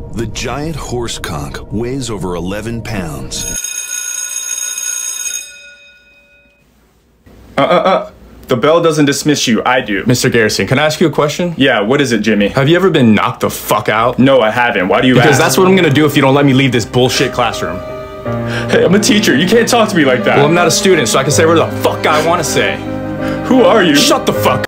The giant horse conch weighs over 11 pounds. The bell doesn't dismiss you, I do. Mr. Garrison, can I ask you a question? Yeah, what is it, Jimmy? Have you ever been knocked the fuck out? No, I haven't. Why do you ask? Because that's what I'm gonna do if you don't let me leave this bullshit classroom. Hey, I'm a teacher. You can't talk to me like that. Well, I'm not a student, so I can say whatever the fuck I wanna say. Who are you? Shut the fuck up.